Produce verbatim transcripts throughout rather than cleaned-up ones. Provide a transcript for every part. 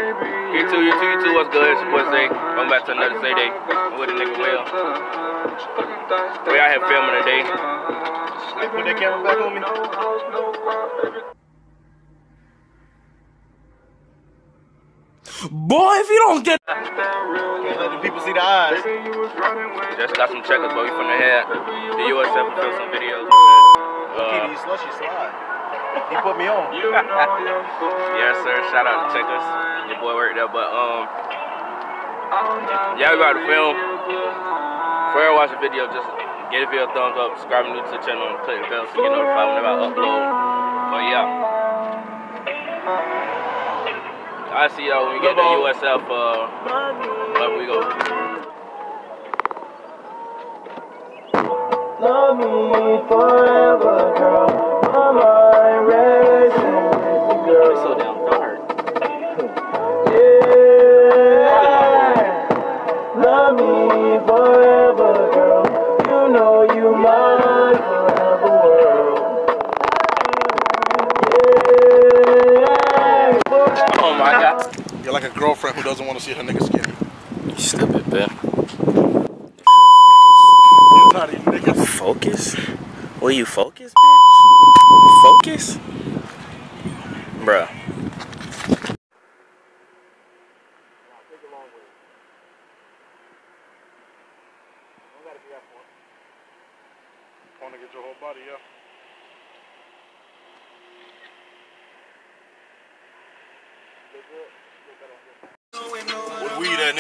You too, you too, you too. What's good? It's your boy Zay. I'm back to another Zay Day. I'm with a nigga Will. We out here filming today. Put that camera back on me. Boy, if you don't get... Can't let the people see the eyes. Just got some checkers, but we finna head the U S F and film some videos and shit. Uh, Keep these slushy slide. He put me on. Yes, sir. Shout out to Checkers. Your boy worked there, but um, yeah, we about to film. Before you watch the video, just give the video a thumbs up, subscribe new to the channel, and click the bell so you get notified whenever I upload. But yeah, I see y'all when we get to U S F. Uh, wherever we go. Love me forever, girl. My racing girl. It's so damn dark. Yeah. Love me forever, girl. You know you mine forever, world. Yeah. Oh my God. You're like a girlfriend who doesn't want to see her nigga skinny. You stupid, man. You're not even niggas. Focus? Will you focus, bitch? Focus? Bruh. Want to get your whole body, yeah. What weed at,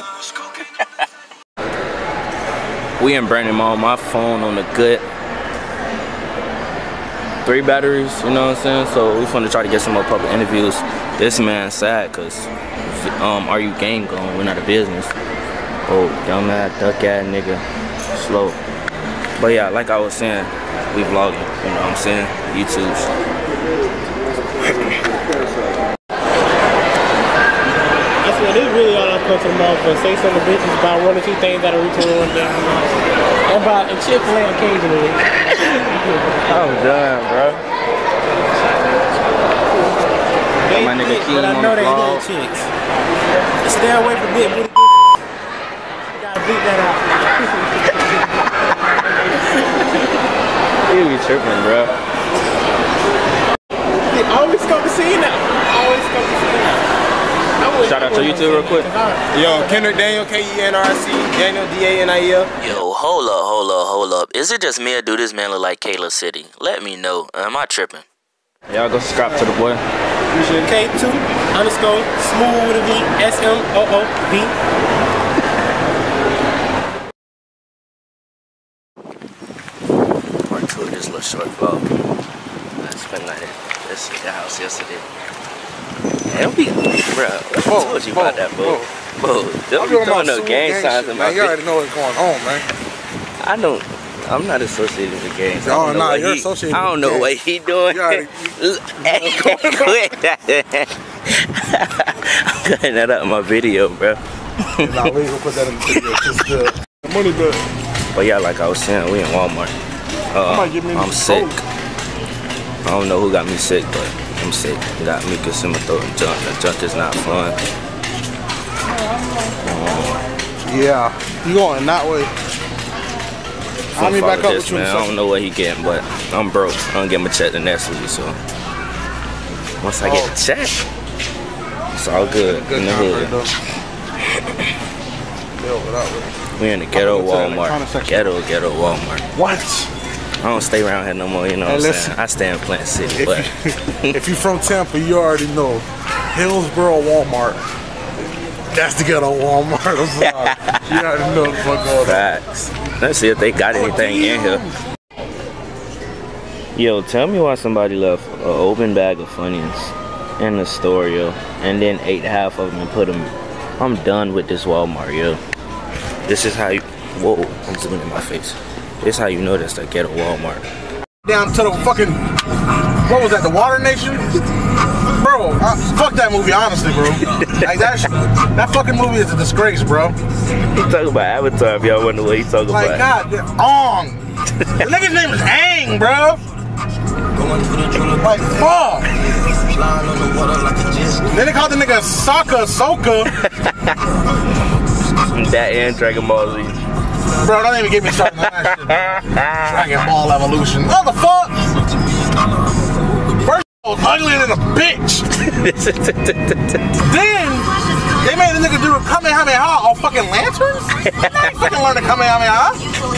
nigga? We in Brandon Mall, my phone on the good. Three batteries, you know what I'm saying? So we finna try to get some more public interviews. This man sad cause um Are You Gang gone, we're not a business. Oh, dumb ass, duck ass nigga. Slow. But yeah, like I was saying, we vlogging, you know what I'm saying? YouTube's. That's what this really all I come to the mall for. Say some of the bitches about one or two things that are retailing one day. And about a Chick-fil-A occasionally. I'm done, bro. They My nigga thick, Keem but I on know the they vlog. good chicks. Stay away from big booty. You gotta beat that out. You be tripping, bro. They always come to see now. Always come to see now. Shout out to you too real quick. Yo, Kendrick Daniel, K E N R C, Daniel, D A N I E L. Yo, hold up, hold up, hold up. Is it just me or do this man look like Kayla City? Let me know. Am I tripping? Y'all go subscribe to the boy. K two underscore smooth with a V, S M O O V. Part two of this little short vlog. I spent like this at the house yesterday. Don't be, bro. I told you about that, bro. Bro, don't be throwing no gang signs in my man. You already know what's going on, man. I don't. I'm not associated with gangs. No, no, you're associated. I don't know what he doing. You Hey, quit that. I'm cutting that out in my video, bro. Nah, we ain't gonna put that in the video. Just the money back. But yeah, like I was saying, we in Walmart. Uh, I'm sick. I don't know who got me sick, but I'm sick. Got me because my throat and junk. The junk is not fun. Yeah, you going that way. I'll be back up this, with you man. I don't know what he getting, but I'm broke. I'm gonna get my check the next week, so once I get the check, it's all good, good in the hood. Right, we in the ghetto Walmart. Ghetto, ghetto Walmart. What? I don't stay around here no more, you know hey, what I'm listen, saying? I stay in Plant City, if but you, if you from Tampa, you already know Hillsboro Walmart. That's the ghetto Walmart. You already know the fuck going on. Facts. Let's see if they got anything in here. Yo, tell me why somebody left an open bag of Funyuns in the store, yo, and then ate half of them and put them. I'm done with this Walmart, yo. This is how you. Whoa, I'm zooming in my face. This is how you know that's the ghetto Walmart. Down to the fucking. What was that? The Water Nation? Bro, uh, fuck that movie, honestly, bro. Like that, that fucking movie is a disgrace, bro. He talking about Avatar, if y'all wonder what he talking like, about. Like, God, Ong. The nigga's name is Aang, bro. Like, fuck. Then they called the nigga Sokka Soka. That and Dragon Ball Z. Bro, don't even get me started on that shit. Dragon Ball Evolution. What the fuck? First of all, uglier than a bitch. Then they made the nigga do a Kamehameha on fucking lanterns? I ain't fucking learn the Kamehameha.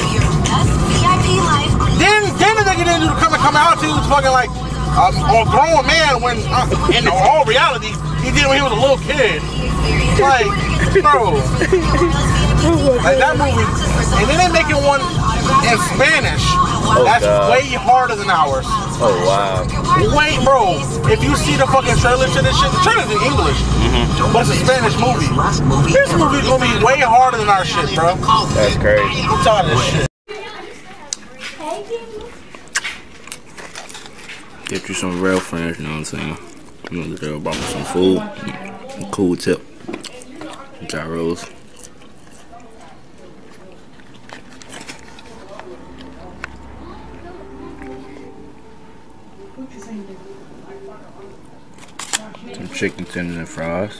Then, then the nigga didn't do the Kamehameha till he was fucking like um, a grown man when, uh, in all reality, he did when he was a little kid. Like, bro. Like that movie. And then they making one in Spanish. Oh, that's God. way harder than ours. Oh, wow. Wait, bro. If you see the fucking trailer to this shit, the trailer's in English. Mm-hmm. But it's a Spanish movie. This movie's gonna be way harder than our shit, bro. That's crazy. I'm tired of this shit. Get you some real friends, you know what I'm saying? I'm gonna go buy me some food. A cool tip. Gyros. Some chicken tenders and fries.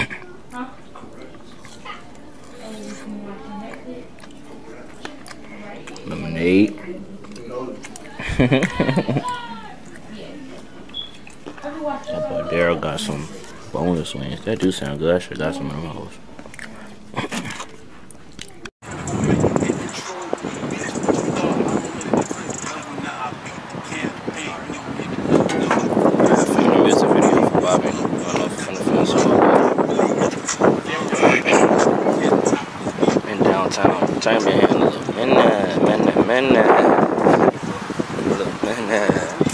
Lemonade. That boy Daryl got some boneless wings. That do sound good. I should got some of those. In downtown, time to handle a minute, minute, minute, minute.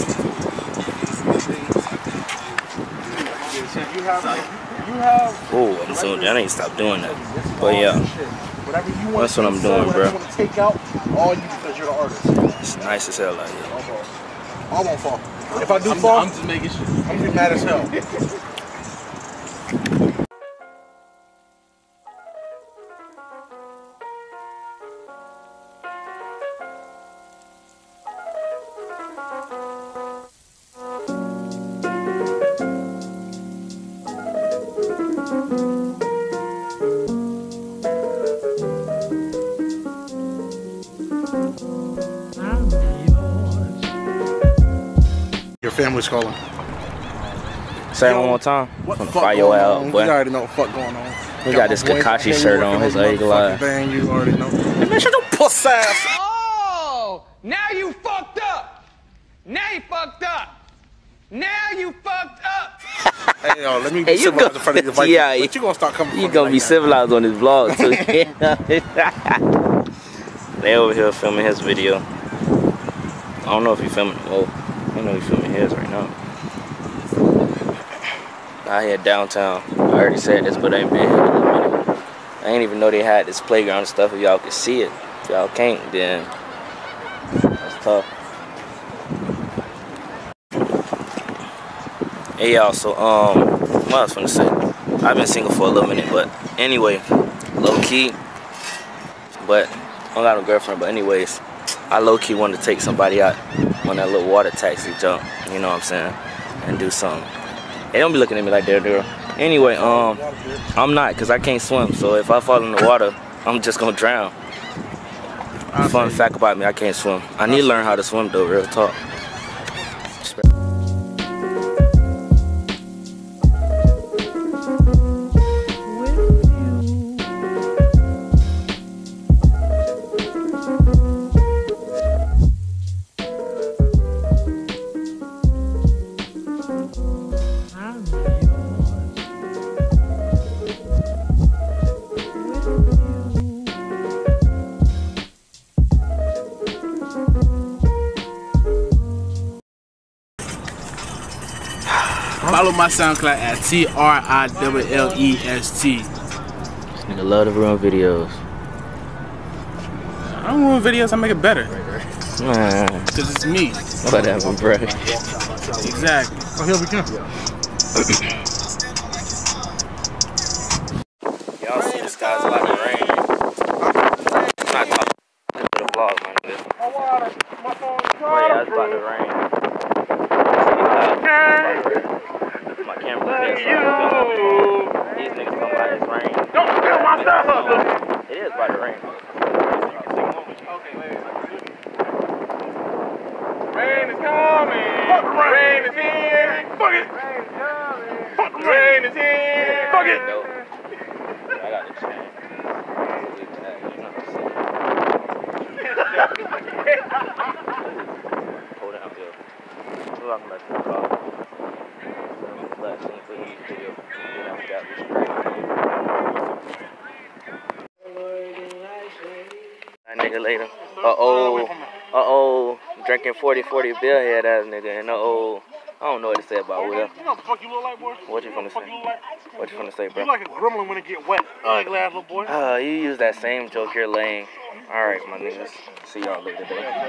Oh, I'm so I need to stop doing that. But yeah, that's what I'm doing, bro. Take out all you because you're the artist. It's nice as hell out here. I won't fall. If I do I'm, fall, I'm just making sure. I'm gonna be mad as hell. Your family's calling. Say it one more time. What the I'm fuck fire your going out, on? boy. You already know what the fuck going on. We got this Kakashi shirt on, his eagle eye. Thing, you already know. Hey, man, shut your puss ass. Oh, now you fucked up. Now you fucked up. Now you fucked up. Hey, yo, let me be Hey, you civilized go- in front of the Vikings, yeah, but you gonna start coming. You from gonna like be that. civilized on this vlog too. They over here filming his video. I don't know if he's filming. Oh, I know he's filming his right now. Out here downtown. I already said this, but I ain't been here in a minute. I ain't even know they had this playground and stuff. If y'all could see it, if y'all can't, then that's tough. Hey y'all, so um, what I was gonna say? I've been single for a little minute, but anyway, low key. But I don't got no girlfriend. But anyways, I low key wanted to take somebody out on that little water taxi jump. You know what I'm saying? And do something. They don't be looking at me like they're girl. Anyway, um, I'm not, cause I can't swim. So if I fall in the water, I'm just gonna drown. Fun fact about me, I can't swim. I need to learn how to swim though, real talk. Follow my SoundCloud at T R I L L E S T. Nigga love to ruin videos. I don't ruin videos, I make it better. Man, Because it's me. whatever, bro. Exactly. Oh, here we go. Y'all see the skies a lot of rain. I'm not talking to the vlog, my nigga. Oh yeah, it's about to rain. about to rain. Okay, wait. Rain is coming. Fuck the rain. Rain is here. Fuck it. Rain is coming. Fuck the rain. Rain is here. Fuck it. Dope. I got the chain. Hold down, yo. Welcome back to the vlog. Last thing for you video. Then I forgot we straight. That nigga later. Uh oh. Uh oh. Drinking forty forty bill head ass nigga. And uh oh. I don't know what to say about Will. You know what the fuck you look like, boy? What you know finna the fuck say? You look like? What you finna say, bro? You like a gremlin when it get wet. Ugly ass little boy. Uh, you use that same joke, you're lame. Alright, my niggas. See y'all later today.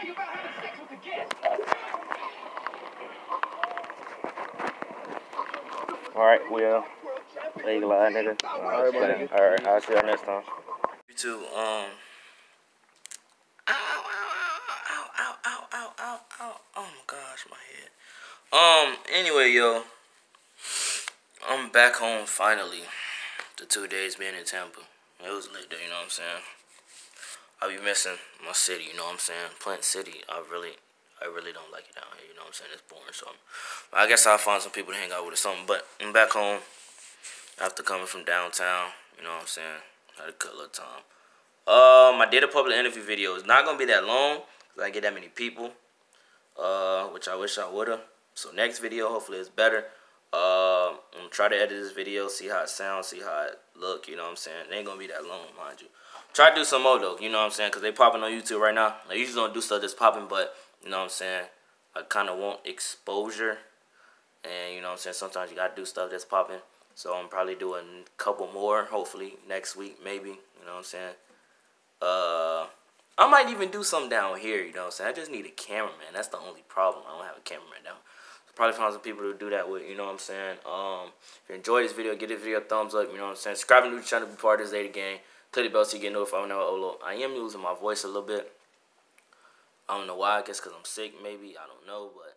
Alright, Will. Leg lie, nigga. Alright, buddy. Alright, I'll see y'all next time. You too, um. Ow, ow, ow, ow, ow, ow, ow, ow. Oh my gosh, my head. Um, anyway, yo. I'm back home finally. The two days being in Tampa. It was lit there, you know what I'm saying? I be missing my city, you know what I'm saying? Plant City, I really, I really don't like it down here, you know what I'm saying? It's boring, so I guess I'll find some people to hang out with or something. But I'm back home after coming from downtown, you know what I'm saying? Had a good little time. Um, I did a public interview video. It's not gonna be that long because I didn't get that many people, uh, which I wish I would've. So next video, hopefully it's better. Uh, I'm gonna try to edit this video, see how it sounds, see how it look, you know what I'm saying? It ain't gonna be that long, mind you. Try to do some more though, you know what I'm saying? Because they popping on YouTube right now. I usually don't do stuff that's popping, but you know what I'm saying? I kind of want exposure. And you know what I'm saying? Sometimes you gotta do stuff that's popping. So I'm probably doing a couple more, hopefully, next week, maybe. You know what I'm saying? Uh, I might even do something down here, you know what I'm saying? I just need a cameraman. That's the only problem. I don't have a cameraman down. Probably find some people to do that with, you know what I'm saying? Um, if you enjoyed this video, give this video a thumbs up, you know what I'm saying? Subscribe to the channel to be part of this Zeta gang. Click the bell so you get notified whenever I upload. I am losing my voice a little bit. I don't know why. I guess because I'm sick, maybe. I don't know, but